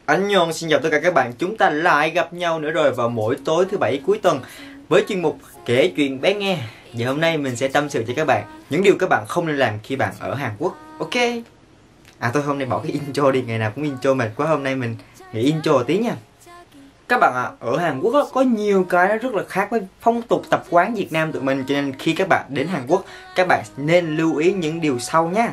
Annyeong, xin chào tất cả các bạn. Chúng ta lại gặp nhau nữa rồi vào mỗi tối thứ bảy cuối tuần với chuyên mục kể chuyện bé nghe. Và hôm nay mình sẽ tâm sự cho các bạn những điều các bạn không nên làm khi bạn ở Hàn Quốc. Ok. Thôi hôm nay bỏ cái intro đi, ngày nào cũng intro mệt quá, hôm nay mình nghỉ intro một tí nha. Các bạn ạ, ở Hàn Quốc có nhiều cái nó rất là khác với phong tục tập quán Việt Nam tụi mình, cho nên khi các bạn đến Hàn Quốc, các bạn nên lưu ý những điều sau nha.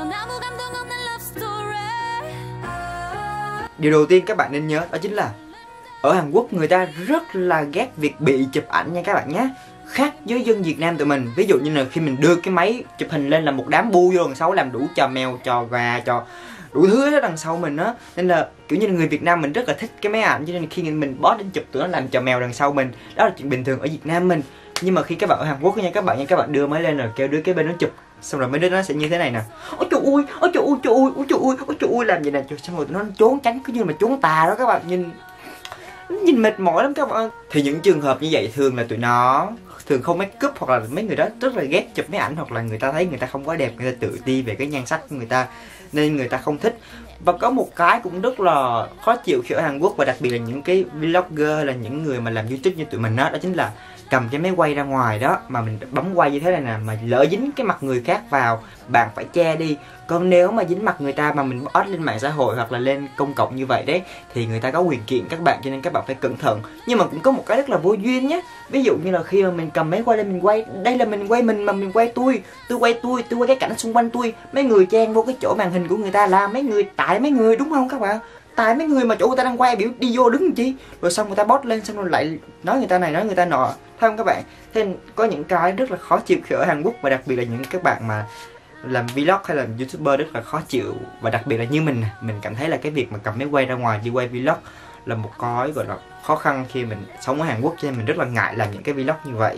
Điều đầu tiên các bạn nên nhớ đó chính là ở Hàn Quốc người ta rất là ghét việc bị chụp ảnh nha các bạn nhé. Khác với dân Việt Nam tụi mình, ví dụ như là khi mình đưa cái máy chụp hình lên là một đám bu vô đằng sau làm đủ trò mèo, trò gà, trò đủ thứ ở đằng sau mình á. Nên là kiểu như là người Việt Nam mình rất là thích cái máy ảnh, cho nên khi mình post lên chụp tụi nó làm trò mèo đằng sau mình, đó là chuyện bình thường ở Việt Nam mình. Nhưng mà khi các bạn ở Hàn Quốc nha các bạn đưa máy lên rồi kêu đứa kế bên nó chụp, xong rồi mấy đứa nó sẽ như thế này nè. Ôi trời ơi, ôi trời ơi, trời ơi, ôi trời ơi, ôi trời ơi, làm vậy nè, xong rồi tụi nó trốn tránh cứ như mà trốn tà đó các bạn, nhìn mệt mỏi lắm các bạn. Thì những trường hợp như vậy thường là tụi nó thường không make up, hoặc là mấy người đó rất là ghét chụp máy ảnh, hoặc là người ta thấy người ta không quá đẹp, người ta tự ti về cái nhan sắc của người ta nên người ta không thích. Và có một cái cũng rất là khó chịu khi ở Hàn Quốc, và đặc biệt là những cái vlogger hay là những người mà làm YouTube như tụi mình đó chính là cầm cái máy quay ra ngoài đó mà mình bấm quay như thế này nè, mà lỡ dính cái mặt người khác vào bạn phải che đi. Còn nếu mà dính mặt người ta mà mình post lên mạng xã hội hoặc là lên công cộng như vậy đấy thì người ta có quyền kiện các bạn, cho nên các bạn phải cẩn thận. Nhưng mà cũng có một cái rất là vô duyên nhé. Ví dụ như là khi mà mình cầm máy quay lên mình quay, đây là mình quay mình mà mình quay tôi quay cái cảnh xung quanh tôi, mấy người chen vô cái chỗ màn hình của người ta là mấy người tại mấy người, đúng không các bạn? Tại mấy người mà chỗ người ta đang quay biểu đi vô đứng làm chi, rồi xong người ta post lên xong rồi lại nói người ta này nói người ta nọ, thấy không các bạn? Thế nên có những cái rất là khó chịu khi ở Hàn Quốc, và đặc biệt là những các bạn mà làm vlog hay là youtuber rất là khó chịu. Và đặc biệt là như mình cảm thấy là cái việc mà cầm máy quay ra ngoài đi quay vlog là một cái gọi là khó khăn khi mình sống ở Hàn Quốc, cho nên mình rất là ngại làm những cái vlog như vậy.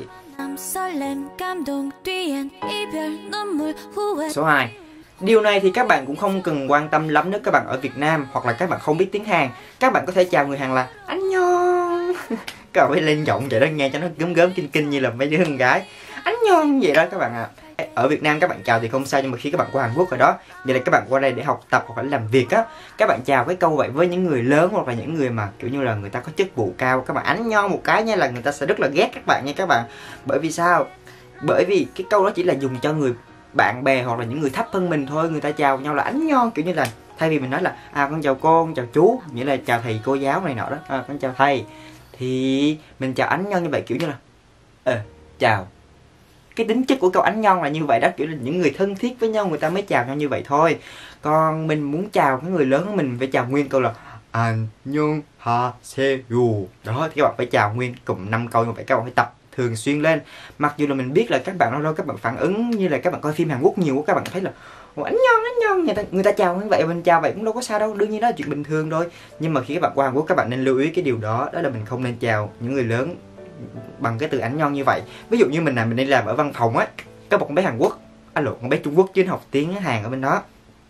Số 2, điều này thì các bạn cũng không cần quan tâm lắm nếu các bạn ở Việt Nam hoặc là các bạn không biết tiếng Hàn. Các bạn có thể chào người Hàn là Annyeong. Các bạn phải lên giọng vậy đó, nghe cho nó gớm gớm kinh kinh như là mấy đứa con gái. Annyeong vậy đó các bạn ạ. Ở Việt Nam các bạn chào thì không sao, nhưng mà khi các bạn qua Hàn Quốc rồi đó, vậy là các bạn qua đây để học tập hoặc là làm việc á, các bạn chào cái câu vậy với những người lớn hoặc là những người mà kiểu như là người ta có chức vụ cao, các bạn Annyeong một cái nha là người ta sẽ rất là ghét các bạn nha các bạn. Bởi vì sao? Bởi vì cái câu đó chỉ là dùng cho người bạn bè hoặc là những người thấp hơn mình thôi. Người ta chào nhau là Annyeong, kiểu như là thay vì mình nói là con chào cô, con chào chú, nghĩa là chào thầy cô giáo này nọ đó, con chào thầy, thì mình chào Annyeong như vậy, kiểu như là chào. Cái tính chất của câu Annyeong là như vậy đó, kiểu là những người thân thiết với nhau người ta mới chào nhau như vậy thôi. Còn mình muốn chào cái người lớn của mình phải chào nguyên câu là Annyeonghaseyo. Đó, thì các bạn phải chào nguyên cùng 5 câu như vậy, các bạn phải tập thường xuyên lên. Mặc dù là mình biết là các bạn lâu lâu các bạn phản ứng như là các bạn coi phim Hàn Quốc nhiều quá, các bạn thấy là Annyeong, người ta chào như vậy, mình chào vậy cũng đâu có sao đâu, đương nhiên đó là chuyện bình thường thôi. Nhưng mà khi các bạn qua Hàn Quốc các bạn nên lưu ý cái điều đó, đó là mình không nên chào những người lớn bằng cái từ Annyeong như vậy. Ví dụ như mình đi làm ở văn phòng á, có một con bé Hàn Quốc, con bé Trung Quốc chứ học tiếng Hàn ở bên đó,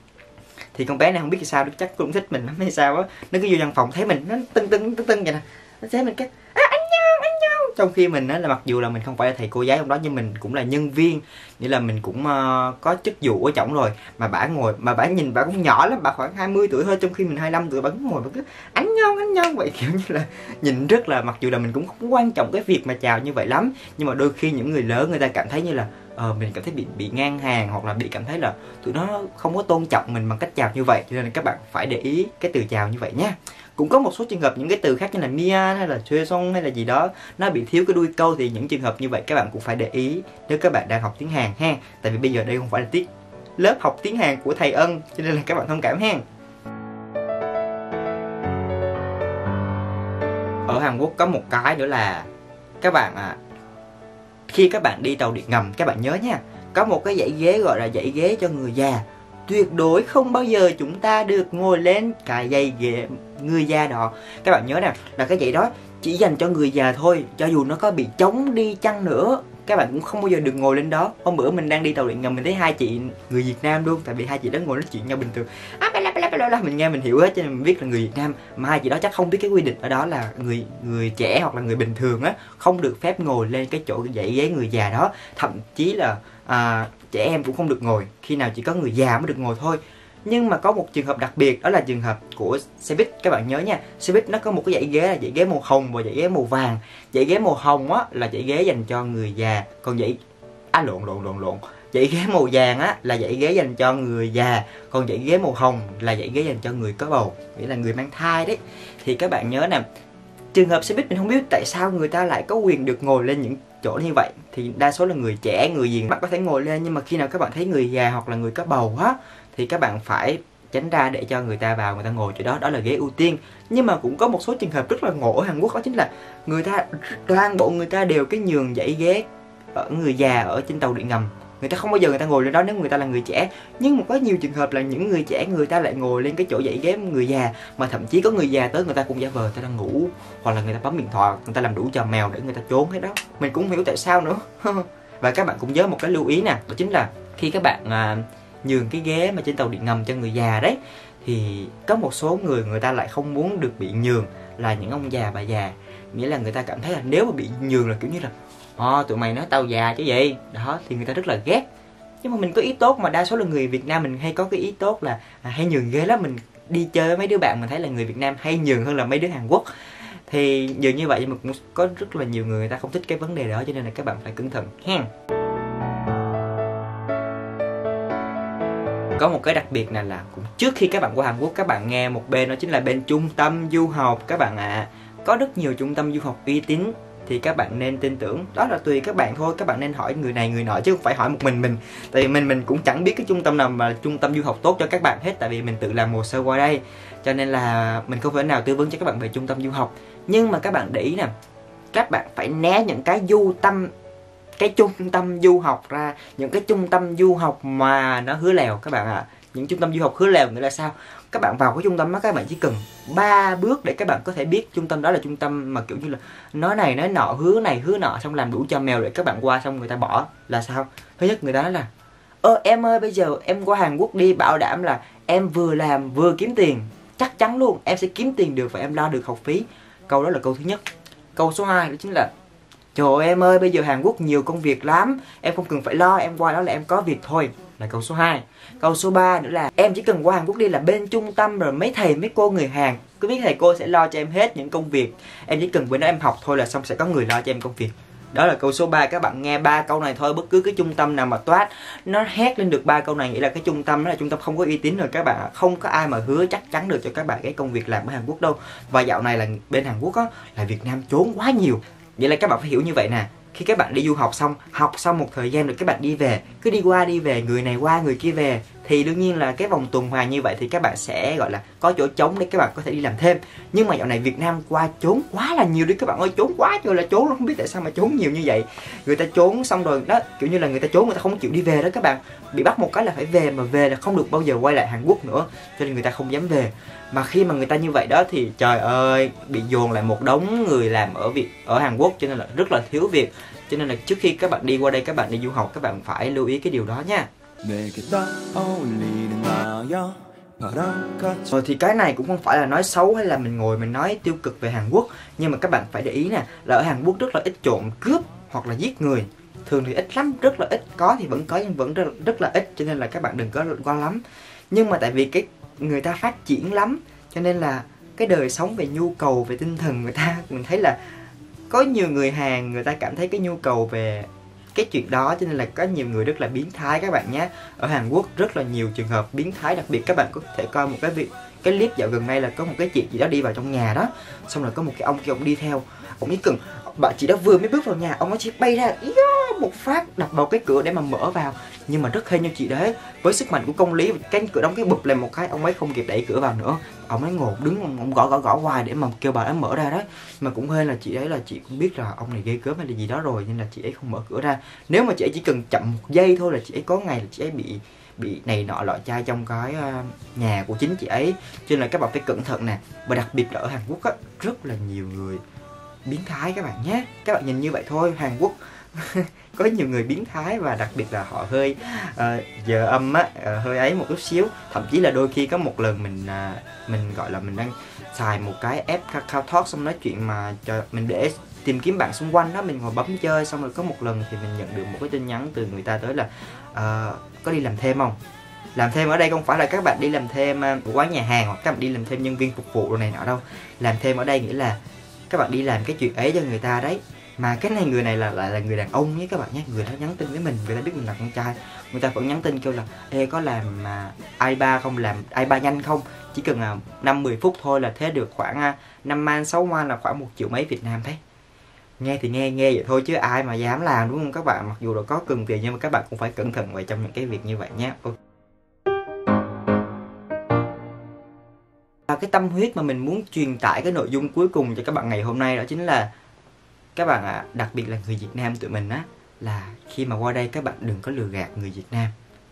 thì con bé này không biết sao chắc cũng thích mình lắm hay sao á, nó cứ vô văn phòng thấy mình nó tưng vậy nè, nó thấy mình cái Annyeong, trong khi mình á là mặc dù là mình không phải là thầy cô giáo trong đó, nhưng mình cũng là nhân viên, nghĩa là mình cũng có chức vụ ở trỏng rồi, mà bả ngồi mà bả nhìn bả cũng nhỏ lắm, bả khoảng 20 tuổi thôi, trong khi mình 25 tuổi, bả cũng ngồi bả cứ Annyeong vậy, kiểu như là nhìn rất là, mặc dù là mình cũng không quan trọng cái việc mà chào như vậy lắm, nhưng mà đôi khi những người lớn người ta cảm thấy như là mình cảm thấy bị ngang hàng, hoặc là bị cảm thấy là tụi nó không có tôn trọng mình bằng cách chào như vậy, cho nên là các bạn phải để ý cái từ chào như vậy nhé. Cũng có một số trường hợp những cái từ khác như là mian hay là thuê song hay là gì đó nó bị thiếu cái đuôi câu, thì những trường hợp như vậy các bạn cũng phải để ý nếu các bạn đang học tiếng Hàn ha. Tại vì bây giờ đây không phải là tiết lớp học tiếng Hàn của thầy Ân, cho nên là các bạn thông cảm ha. Ở Hàn Quốc có một cái nữa là các bạn khi các bạn đi tàu điện ngầm, các bạn nhớ nha, có một cái dãy ghế gọi là dãy ghế cho người già. Tuyệt đối không bao giờ chúng ta được ngồi lên cái dãy ghế người già đó. Các bạn nhớ nè, là cái dãy đó chỉ dành cho người già thôi, cho dù nó có bị trống đi chăng nữa, các bạn cũng không bao giờ được ngồi lên đó. Hôm bữa mình đang đi tàu điện ngầm, mình thấy hai chị người Việt Nam luôn, tại vì hai chị đó ngồi nói chuyện nhau bình thường, mình nghe mình hiểu hết, cho nên mình biết là người Việt Nam. Mà hai chị đó chắc không biết cái quy định ở đó là người trẻ hoặc là người bình thường á không được phép ngồi lên cái chỗ dãy ghế người già đó, thậm chí là trẻ em cũng không được ngồi, khi nào chỉ có người già mới được ngồi thôi. Nhưng mà có một trường hợp đặc biệt, đó là trường hợp của xe buýt. Các bạn nhớ nha, xe buýt nó có một cái dãy ghế là dãy ghế màu hồng và dãy ghế màu vàng. Dãy ghế màu hồng á là dãy ghế dành cho người già, còn lộn. Dãy ghế màu vàng á là dãy ghế dành cho người già, còn dãy ghế màu hồng là dãy ghế dành cho người có bầu, nghĩa là người mang thai đấy. Thì các bạn nhớ nè, trường hợp xe buýt mình không biết tại sao người ta lại có quyền được ngồi lên những chỗ như vậy. Thì đa số là người trẻ, người gì bạn có thể ngồi lên, nhưng mà khi nào các bạn thấy người già hoặc là người có bầu á thì các bạn phải tránh ra để cho người ta vào, người ta ngồi chỗ đó, đó là ghế ưu tiên. Nhưng mà cũng có một số trường hợp rất là ngộ ở Hàn Quốc, đó chính là người ta toàn bộ người ta đều cái nhường dãy ghế ở người già ở trên tàu điện ngầm. Người ta không bao giờ người ta ngồi lên đó nếu người ta là người trẻ. Nhưng mà có nhiều trường hợp là những người trẻ người ta lại ngồi lên cái chỗ dãy ghế người già, mà thậm chí có người già tới người ta cũng giả vờ người ta đang ngủ, hoặc là người ta bấm điện thoại, người ta làm đủ trò mèo để người ta trốn hết đó. Mình cũng không hiểu tại sao nữa. Và các bạn cũng nhớ một cái lưu ý nè, đó chính là khi các bạn nhường cái ghế mà trên tàu điện ngầm cho người già đấy, thì có một số người ta lại không muốn được bị nhường, là những ông già bà già. Nghĩa là người ta cảm thấy là nếu mà bị nhường là kiểu như là tụi mày nói tao già chứ gì đó, thì người ta rất là ghét. Nhưng mà mình có ý tốt, mà đa số là người Việt Nam mình hay có cái ý tốt là hay nhường ghế lắm. Mình đi chơi với mấy đứa bạn mình thấy là người Việt Nam hay nhường hơn là mấy đứa Hàn Quốc. Thì nhường như vậy nhưng mà cũng có rất là nhiều người ta không thích cái vấn đề đó, cho nên là các bạn phải cẩn thận hen. Có một cái đặc biệt này là cũng trước khi các bạn qua Hàn Quốc, các bạn nghe một bên, đó chính là bên trung tâm du học các bạn ạ. Có rất nhiều trung tâm du học uy tín thì các bạn nên tin tưởng. Đó là tùy các bạn thôi, các bạn nên hỏi người này người nọ chứ không phải hỏi một mình. Tại vì mình cũng chẳng biết cái trung tâm nào mà trung tâm du học tốt cho các bạn hết, tại vì mình tự làm hồ sơ qua đây, cho nên là mình không thể nào tư vấn cho các bạn về trung tâm du học. Nhưng mà các bạn để ý nè, các bạn phải né những cái trung tâm du học ra, những cái trung tâm du học mà nó hứa lèo các bạn ạ. Những trung tâm du học hứa lèo nghĩa là sao? Các bạn vào cái trung tâm đó, các bạn chỉ cần 3 bước để các bạn có thể biết trung tâm đó là trung tâm mà kiểu như là nói này nói nọ, hứa này hứa nọ, xong làm đủ cho mèo để các bạn qua, xong người ta bỏ. Là sao? Thứ nhất, người ta nói là em ơi bây giờ em qua Hàn Quốc đi, bảo đảm là em vừa làm vừa kiếm tiền, chắc chắn luôn em sẽ kiếm tiền được và em lo được học phí. Câu đó là câu thứ nhất. Câu số 2 đó chính là trời ơi em ơi bây giờ Hàn Quốc nhiều công việc lắm, em không cần phải lo, em qua đó là em có việc thôi, là câu số 2. Câu số 3 nữa là em chỉ cần qua Hàn Quốc đi là bên trung tâm rồi mấy thầy mấy cô người Hàn, cứ biết thầy cô sẽ lo cho em hết những công việc, em chỉ cần bên đó em học thôi là xong, sẽ có người lo cho em công việc. Đó là câu số 3. Các bạn nghe 3 câu này thôi, bất cứ cái trung tâm nào mà toát nó hét lên được 3 câu này, nghĩa là cái trung tâm đó là trung tâm không có uy tín rồi các bạn ạ. Không có ai mà hứa chắc chắn được cho các bạn cái công việc làm ở Hàn Quốc đâu. Và dạo này là bên Hàn Quốc á là Việt Nam trốn quá nhiều. Vậy là các bạn phải hiểu như vậy nè. Khi các bạn đi du học xong một thời gian rồi các bạn đi về, cứ đi qua đi về, người này qua người kia về, thì đương nhiên là cái vòng tuần hoàn như vậy thì các bạn sẽ gọi là có chỗ trống để các bạn có thể đi làm thêm. Nhưng mà dạo này Việt Nam qua trốn quá là nhiều đi các bạn ơi, trốn quá trời là trốn, không biết tại sao mà trốn nhiều như vậy. Người ta trốn xong rồi đó, kiểu như là người ta trốn, người ta không chịu đi về đó các bạn. Bị bắt một cái là phải về, mà về là không được bao giờ quay lại Hàn Quốc nữa, cho nên người ta không dám về. Mà khi mà người ta như vậy đó thì trời ơi, bị dồn lại một đống người làm ở Hàn Quốc, cho nên là rất là thiếu việc. Cho nên là trước khi các bạn đi qua đây, các bạn đi du học, các bạn phải lưu ý cái điều đó nha. Thì cái này cũng không phải là nói xấu hay là mình ngồi mình nói tiêu cực về Hàn Quốc, nhưng mà các bạn phải để ý nè, là ở Hàn Quốc rất là ít trộm cướp hoặc là giết người. Thường thì ít lắm, rất là ít, có thì vẫn có nhưng vẫn rất là ít, cho nên là các bạn đừng có quan lắm. Nhưng mà tại vì cái người ta phát triển lắm, cho nên là cái đời sống về nhu cầu về tinh thần người ta, mình thấy là có nhiều người Hàn người ta cảm thấy cái nhu cầu về cái chuyện đó, cho nên là có nhiều người rất là biến thái các bạn nhé. Ở Hàn Quốc rất là nhiều trường hợp biến thái, đặc biệt các bạn có thể coi một cái clip dạo gần đây là có một cái chị đó đi vào trong nhà đó, xong rồi có một cái ông kia ông đi theo, ông chỉ cần bạn chị đó vừa mới bước vào nhà, ông ấy chỉ bay ra một phát đập vào cái cửa để mà mở vào. Nhưng mà rất hên như chị đấy, với sức mạnh của công lý, cái cửa đóng cái bụp lên một cái, ông ấy không kịp đẩy cửa vào nữa, ông ấy ngồi đứng ông gõ hoài để mà kêu bà ấy mở ra đấy. Mà cũng hên là chị đấy là chị cũng biết là ông này ghê gớm hay là gì đó rồi, nên là chị ấy không mở cửa ra. Nếu mà chị ấy chỉ cần chậm 1 giây thôi là chị ấy có ngày là chị ấy bị này nọ lọ chai trong cái nhà của chính chị ấy. Cho nên là các bạn phải cẩn thận nè. Và đặc biệt là ở Hàn Quốc á, rất là nhiều người biến thái các bạn nhé. Các bạn nhìn như vậy thôi, Hàn Quốc có nhiều người biến thái, và đặc biệt là họ hơi giờ âm á, hơi ấy một chút xíu. Thậm chí là đôi khi có một lần mình gọi là mình đang xài một cái app KakaoTalk, xong nói chuyện mà mình để tìm kiếm bạn xung quanh đó, mình ngồi bấm chơi, xong rồi có một lần thì mình nhận được một cái tin nhắn từ người ta tới là có đi làm thêm không. Làm thêm ở đây không phải là các bạn đi làm thêm quán nhà hàng hoặc các bạn đi làm thêm nhân viên phục vụ đồ này nọ đâu. Làm thêm ở đây nghĩa là các bạn đi làm cái chuyện ấy cho người ta đấy. Mà cái này người này là người đàn ông nhé các bạn nhé. Người đó nhắn tin với mình, người ta biết mình là con trai, người ta vẫn nhắn tin kêu là ê có làm i3 không, làm i3 nhanh không, chỉ cần 5-10 phút thôi là thế được khoảng 5 man 6 man là khoảng 1 triệu mấy Việt Nam đấy. Nghe thì nghe vậy thôi chứ ai mà dám làm, đúng không các bạn? Mặc dù là có cần tiền nhưng mà các bạn cũng phải cẩn thận về trong những cái việc như vậy nhé. Cái tâm huyết mà mình muốn truyền tải cái nội dung cuối cùng cho các bạn ngày hôm nay đó chính là các bạn đặc biệt là người Việt Nam tụi mình á, là khi mà qua đây các bạn đừng có lừa gạt người Việt Nam.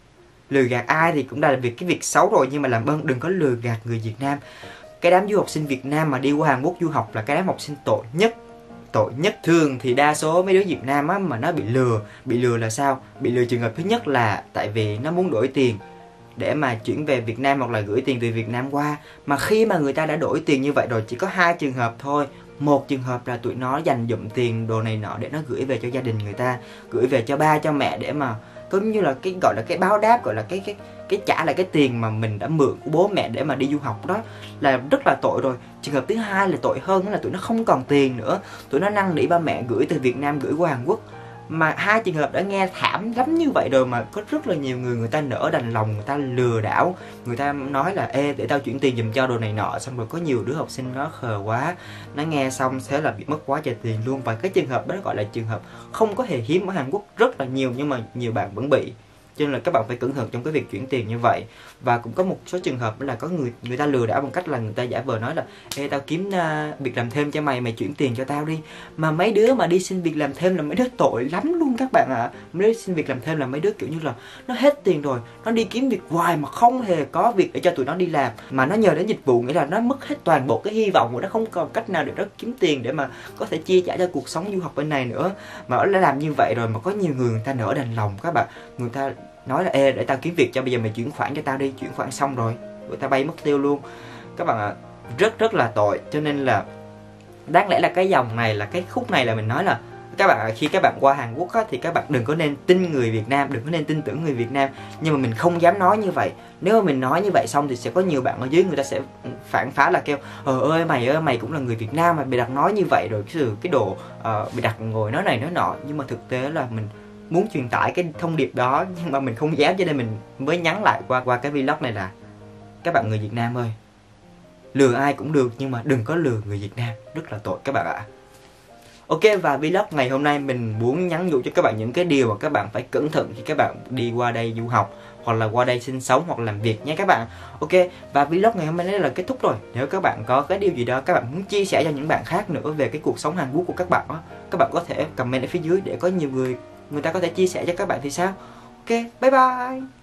Lừa gạt ai thì cũng là cái việc xấu rồi, nhưng mà làm ơn đừng có lừa gạt người Việt Nam. Cái đám du học sinh Việt Nam mà đi qua Hàn Quốc du học là cái đám học sinh tội nhất. Tội nhất. Thường thì đa số mấy đứa Việt Nam á mà nó bị lừa. Bị lừa là sao? Bị lừa trường hợp thứ nhất là tại vì nó muốn đổi tiền để mà chuyển về Việt Nam hoặc là gửi tiền từ Việt Nam qua. Mà khi mà người ta đã đổi tiền như vậy rồi, chỉ có 2 trường hợp thôi. Một trường hợp là tụi nó dành dụm tiền đồ này nọ để nó gửi về cho gia đình người ta, gửi về cho ba cho mẹ để mà giống như là cái gọi là cái báo đáp, gọi là cái trả lại cái tiền mà mình đã mượn của bố mẹ để mà đi du học, đó là rất là tội rồi. Trường hợp thứ hai là tội hơn, đó là tụi nó không còn tiền nữa, tụi nó năn nỉ ba mẹ gửi từ Việt Nam gửi qua Hàn Quốc. Mà 2 trường hợp đã nghe thảm lắm như vậy rồi mà có rất là nhiều người ta nỡ đành lòng, người ta lừa đảo, người ta nói là ê để tao chuyển tiền giùm cho đồ này nọ. Xong rồi có nhiều đứa học sinh nó khờ quá, nó nghe xong thế là bị mất quá trời tiền luôn. Và cái trường hợp đó gọi là trường hợp không có hề hiếm ở Hàn Quốc, rất là nhiều nhưng mà nhiều bạn vẫn bị. Cho nên là các bạn phải cẩn thận trong cái việc chuyển tiền như vậy. Và cũng có một số trường hợp là có người ta lừa đảo bằng cách là người ta giả vờ nói là ê tao kiếm việc làm thêm cho mày, mày chuyển tiền cho tao đi. Mà mấy đứa mà đi xin việc làm thêm là mấy đứa tội lắm luôn các bạn ạ. Mấy đứa xin việc làm thêm là mấy đứa kiểu như là nó hết tiền rồi, nó đi kiếm việc hoài mà không hề có việc để cho tụi nó đi làm, mà nó nhờ đến dịch vụ, nghĩa là nó mất hết toàn bộ cái hy vọng của nó, không còn cách nào để nó kiếm tiền để mà có thể chia trả cho cuộc sống du học bên này nữa. Mà nó đã làm như vậy rồi mà có nhiều người ta nỡ đành lòng các bạn, người ta nói là ê để tao kiếm việc cho, bây giờ mày chuyển khoản cho tao đi, chuyển khoản xong rồi người ta bay mất tiêu luôn các bạn ạ. Rất là tội. Cho nên là đáng lẽ là cái dòng này, là cái khúc này là mình nói là các bạn khi các bạn qua Hàn Quốc á, thì các bạn đừng có nên tin người Việt Nam, đừng có nên tin tưởng người Việt Nam. Nhưng mà mình không dám nói như vậy. Nếu mà mình nói như vậy xong thì sẽ có nhiều bạn ở dưới người ta sẽ phản phá là kêu ơi mày cũng là người Việt Nam mà bị đặt nói như vậy rồi cái đồ bị đặt ngồi nói này nói nọ. Nhưng mà thực tế là mình muốn truyền tải cái thông điệp đó nhưng mà mình không dám, cho nên mình mới nhắn lại qua cái vlog này là các bạn người Việt Nam ơi, lừa ai cũng được nhưng mà đừng có lừa người Việt Nam, rất là tội các bạn ạ. Ok, và vlog ngày hôm nay mình muốn nhắn nhủ cho các bạn những cái điều mà các bạn phải cẩn thận khi các bạn đi qua đây du học hoặc là qua đây sinh sống hoặc làm việc nhé các bạn. Ok, và vlog ngày hôm nay là kết thúc rồi. Nếu các bạn có cái điều gì đó các bạn muốn chia sẻ cho những bạn khác nữa về cái cuộc sống Hàn Quốc của các bạn đó, các bạn có thể comment ở phía dưới để có nhiều người ta có thể chia sẻ cho các bạn thì sao. Ok, bye bye.